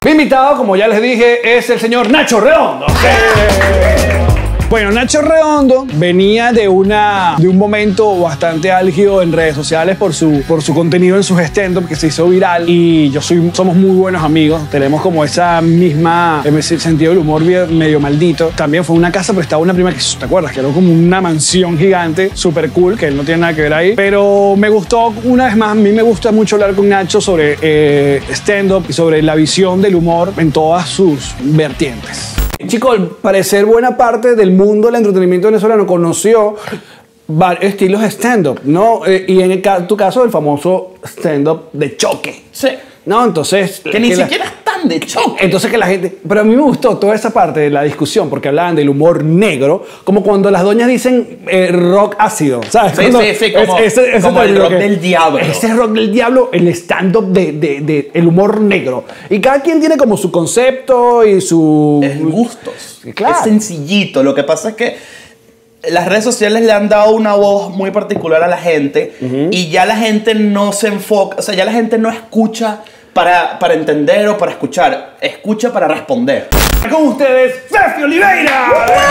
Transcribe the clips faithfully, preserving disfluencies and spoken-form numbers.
Mi invitado, como ya les dije, es el señor Nacho Redondo. ¡Sí! Bueno, Nacho Redondo venía de, una, de un momento bastante álgido en redes sociales por su, por su contenido en sus stand-up que se hizo viral, y yo soy, somos muy buenos amigos, tenemos como esa misma ese sentido del humor medio maldito. También fue una casa, pero estaba una prima que, ¿te acuerdas? Que era como una mansión gigante, súper cool, que él no tiene nada que ver ahí, pero me gustó, una vez más, a mí me gusta mucho hablar con Nacho sobre eh, stand-up y sobre la visión del humor en todas sus vertientes. Chico, al parecer buena parte del mundo del entretenimiento venezolano conoció varios estilos de stand-up, ¿no? Eh, y en el, tu caso, el famoso stand-up de choque. Sí. ¿No? Entonces... Que ni siquiera es tan de choque. Entonces que la gente... Pero a mí me gustó toda esa parte de la discusión porque hablaban del humor negro, como cuando las doñas dicen eh, rock ácido, ¿sabes? Sí, Cuando sí, sí, como, es, ese, ese como el rock que, del diablo. Ese rock del diablo, el stand-up de, de, de el humor negro. Y cada quien tiene como su concepto y su... Es gustos. Claro. Es sencillito. Lo que pasa es que las redes sociales le han dado una voz muy particular a la gente, uh-huh. y ya la gente no se enfoca, o sea, ya la gente no escucha para, para entender o para escuchar, escucha para responder. Con ustedes, Fefi Oliveira.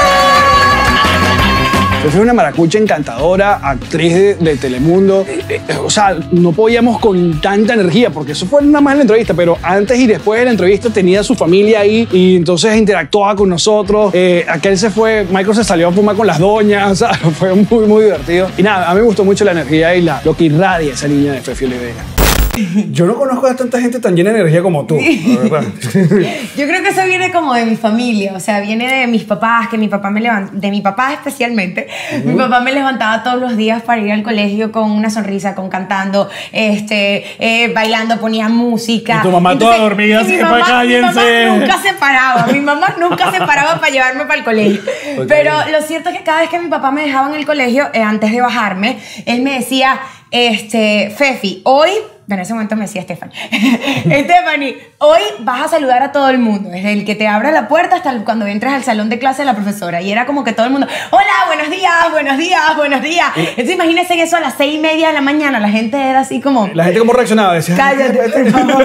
Fefi es una maracucha encantadora, actriz de, de Telemundo. Eh, eh, o sea, no podíamos con tanta energía, porque eso fue nada más en la entrevista, pero antes y después de la entrevista tenía su familia ahí y entonces interactuaba con nosotros. Eh, aquel se fue, Michael se salió a fumar con las doñas, o sea, fue muy, muy divertido. Y nada, a mí me gustó mucho la energía y la, lo que irradia esa niña de Fefi Oliveira. Yo no conozco a tanta gente tan llena de energía como tú, la verdad. Yo creo que eso viene como de mi familia, o sea, viene de mis papás, que mi papá me levantaba, de mi papá especialmente, uh-huh. Mi papá me levantaba todos los días para ir al colegio con una sonrisa, con cantando, este, eh, bailando, ponía música. Y tu mamá Entonces, toda dormida, mi se mamá, cállense. Mi mamá nunca se paraba, mi mamá nunca se paraba para llevarme para el colegio. Okay. Pero lo cierto es que cada vez que mi papá me dejaba en el colegio, eh, antes de bajarme, él me decía, este, Fefi, hoy... En ese momento me decía Stephanie, Stephanie, hoy vas a saludar a todo el mundo, desde el que te abra la puerta hasta el, cuando entres al salón de clase de la profesora. Y era como que todo el mundo, hola, buenos días, buenos días, buenos días. Entonces imagínense eso a las seis y media de la mañana, la gente era así como... La gente como reaccionaba, decía... Cállate, por favor.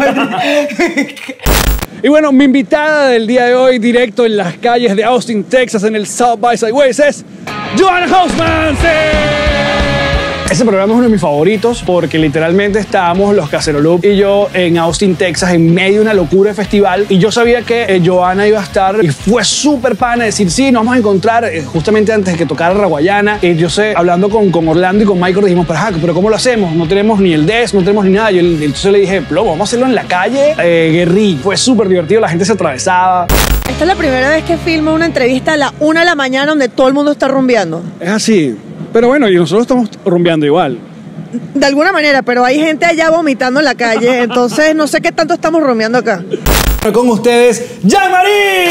Y bueno, mi invitada del día de hoy, directo en las calles de Austin, Texas, en el South by Southwest, es Joanna Hausman. ¡Sí! Ese programa es uno de mis favoritos porque literalmente estábamos los Cacerolup y yo en Austin, Texas, en medio de una locura de festival, y yo sabía que eh, Joanna iba a estar y fue súper pana decir, sí, nos vamos a encontrar eh, justamente antes de que tocara Raguayana. Y yo sé, hablando con, con Orlando y con Michael, dijimos, pero, ah, pero ¿cómo lo hacemos? No tenemos ni el D E S, no tenemos ni nada. Yo entonces le dije, plomo, vamos a hacerlo en la calle, eh, guerrilla. Fue súper divertido, la gente se atravesaba. Esta es la primera vez que filmo una entrevista a la una de la mañana donde todo el mundo está rumbeando. Es así. Pero bueno, y nosotros estamos rumbeando igual. De alguna manera, pero hay gente allá vomitando en la calle, entonces no sé qué tanto estamos rumbeando acá. Con ustedes, Jean-Marie.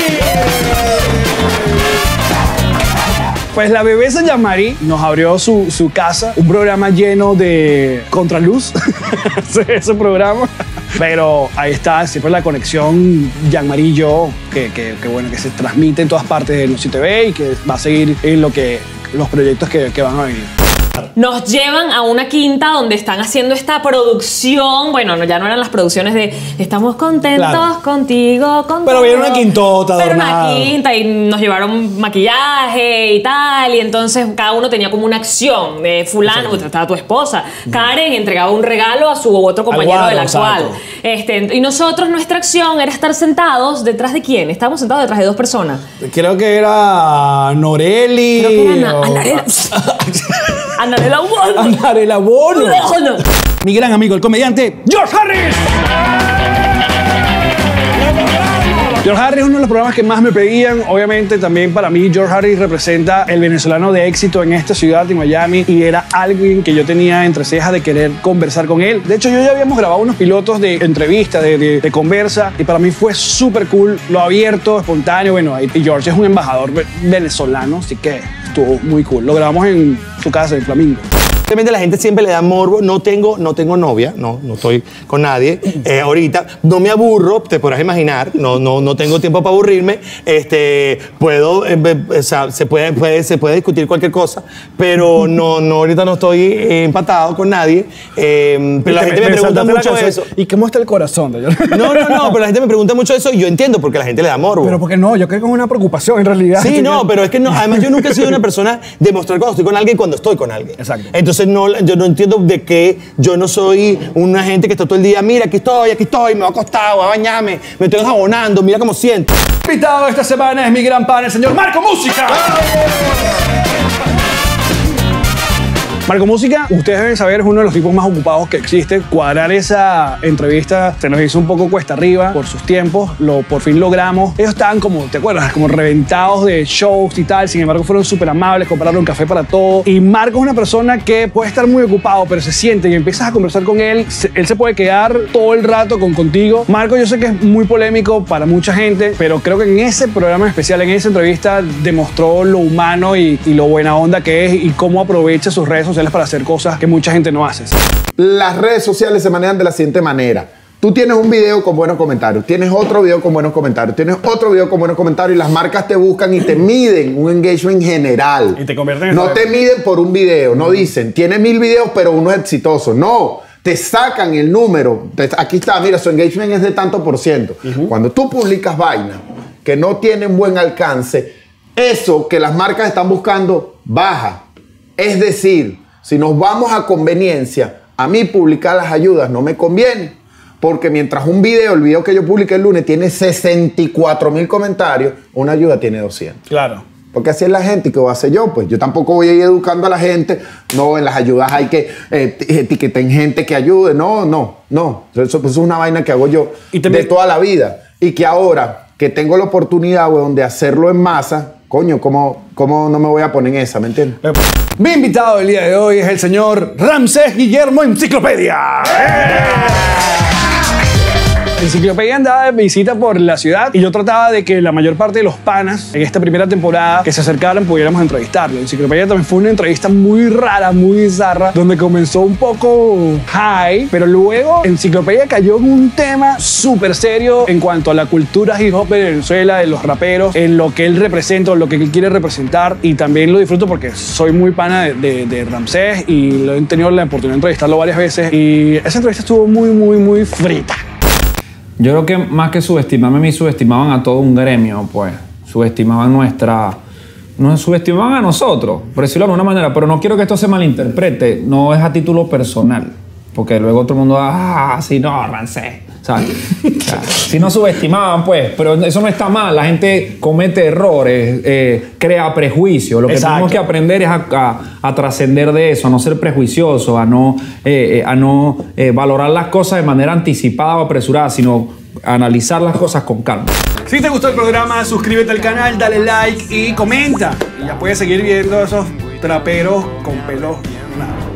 Pues la bebesa Jean-Marie nos abrió su, su casa, un programa lleno de contraluz, ese programa. Pero ahí está siempre la conexión Jean-Marie y yo, que, que, que bueno, que se transmite en todas partes de Nusi T V y que va a seguir en lo que, los proyectos que, que van a venir. Nos llevan a una quinta donde están haciendo esta producción. Bueno, ya no eran las producciones de estamos contentos, claro, contigo, contigo. Pero vieron una quintota, Pero una quinta y nos llevaron maquillaje y tal. Y entonces cada uno tenía como una acción. De fulano, sí, estaba tu esposa. Mm. Karen entregaba un regalo a su otro compañero Aguado, de la cual. Este, y nosotros, nuestra acción era estar sentados detrás de quién. Estábamos sentados detrás de dos personas. Creo que era Noreli. Creo que era Ana, o... Anarela Bono. Anarela Bono. Mi gran amigo, el comediante George Harris. George Harris es uno de los programas que más me pedían. Obviamente también para mí George Harris representa el venezolano de éxito en esta ciudad de Miami y era alguien que yo tenía entre cejas de querer conversar con él. De hecho, yo ya habíamos grabado unos pilotos de entrevista, de, de, de conversa, y para mí fue súper cool, lo abierto, espontáneo. Bueno, y George es un embajador venezolano, así que estuvo muy cool. Lo grabamos en su casa, en Flamingo. Obviamente la gente siempre le da morbo. No tengo, no tengo novia, no, no estoy con nadie. Eh, ahorita no me aburro, te podrás imaginar. No, no, no tengo tiempo para aburrirme. Este, puedo, eh, o sea, se puede, puede, se puede discutir cualquier cosa, pero no, no, ahorita no estoy eh, empatado con nadie. Eh, pero la gente me, me pregunta mucho eso. ¿Y cómo está el corazón? No, no, no, pero la gente me pregunta mucho eso y yo entiendo porque la gente le da morbo. Pero porque no, yo creo que es una preocupación en realidad. Sí, no, pero es que no, además yo nunca he sido una persona de mostrar cuando estoy con alguien cuando estoy con alguien. Exacto. Entonces no, yo no entiendo de qué yo no soy una gente que está todo el día, mira, aquí estoy, aquí estoy, me voy a acostar, voy a bañarme, me estoy enjabonando, mira cómo siento. El invitado esta semana es mi gran pan, el señor Marco Música. Marco Música, ustedes deben saber, es uno de los tipos más ocupados que existe. Cuadrar esa entrevista se nos hizo un poco cuesta arriba por sus tiempos. Lo, por fin logramos. Ellos estaban como, ¿te acuerdas? Como reventados de shows y tal. Sin embargo, fueron súper amables, compraron un café para todo. Y Marco es una persona que puede estar muy ocupado, pero se siente y empiezas a conversar con él. Se, él se puede quedar todo el rato con contigo. Marco, yo sé que es muy polémico para mucha gente, pero creo que en ese programa especial, en esa entrevista, demostró lo humano y, y lo buena onda que es y cómo aprovecha sus redes sociales para hacer cosas que mucha gente no hace. Las redes sociales se manejan de la siguiente manera. Tú tienes un video con buenos comentarios, tienes otro video con buenos comentarios, tienes otro video con buenos comentarios y las marcas te buscan y te miden un engagement general. Y te convierten en No te miden por un video, no dicen, tiene mil videos pero uno es exitoso. No, te sacan el número. Aquí está, mira, su engagement es de tanto por ciento. Uh-huh. Cuando tú publicas vainas que no tienen buen alcance, eso que las marcas están buscando baja. Es decir, si nos vamos a conveniencia, a mí publicar las ayudas no me conviene. Porque mientras un video, el video que yo publiqué el lunes, tiene sesenta y cuatro mil comentarios, una ayuda tiene doscientos. Claro. Porque así es la gente. ¿Y qué voy a hacer yo? Pues yo tampoco voy a ir educando a la gente. No, en las ayudas hay que eh, etiqueten gente que ayude. No, no, no. Eso, pues, es una vaina que hago yo y de toda la vida. Y que ahora que tengo la oportunidad, weón, de hacerlo en masa, coño, ¿cómo, ¿cómo no me voy a poner en esa? ¿Me entiendes? Mi invitado del día de hoy es el señor Ramsés Guillermo Enciclopedia. ¡Eh! Enciclopedia andaba de visita por la ciudad y yo trataba de que la mayor parte de los panas en esta primera temporada que se acercaran pudiéramos entrevistarlo. Enciclopedia también fue una entrevista muy rara, muy bizarra, donde comenzó un poco high, pero luego Enciclopedia cayó en un tema súper serio en cuanto a la cultura hip hop de Venezuela, de los raperos, en lo que él representa, o lo que él quiere representar, y también lo disfruto porque soy muy pana de, de, de Ramsés y lo he tenido la oportunidad de entrevistarlo varias veces y esa entrevista estuvo muy, muy, muy frita. Yo creo que más que subestimarme a mí, subestimaban a todo un gremio, pues. Subestimaban nuestra... Nos subestimaban a nosotros, por decirlo de alguna manera, pero no quiero que esto se malinterprete. No es a título personal, porque luego todo el mundo va, ah, sí, no, Ramsés. ¿Sabes? O sea, si nos subestimaban, pues, pero eso no está mal. La gente comete errores, eh, crea prejuicios. Lo que Exacto. tenemos que aprender es a, a, a trascender de eso, a no ser prejuiciosos, a no, eh, a no eh, valorar las cosas de manera anticipada o apresurada, sino analizar las cosas con calma. Si te gustó el programa, suscríbete al canal, dale like y comenta. Y ya puedes seguir viendo esos traperos con pelos bien raros.